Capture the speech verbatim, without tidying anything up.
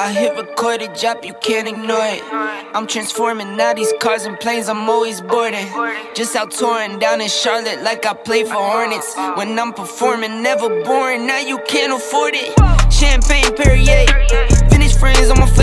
I hit record a drop, you can't ignore it. I'm transforming now these cars and planes, I'm always boarding. Just out touring down in Charlotte like I play for Hornets. When I'm performing, never boring, now you can't afford it. Champagne Perrier, vintage friends on my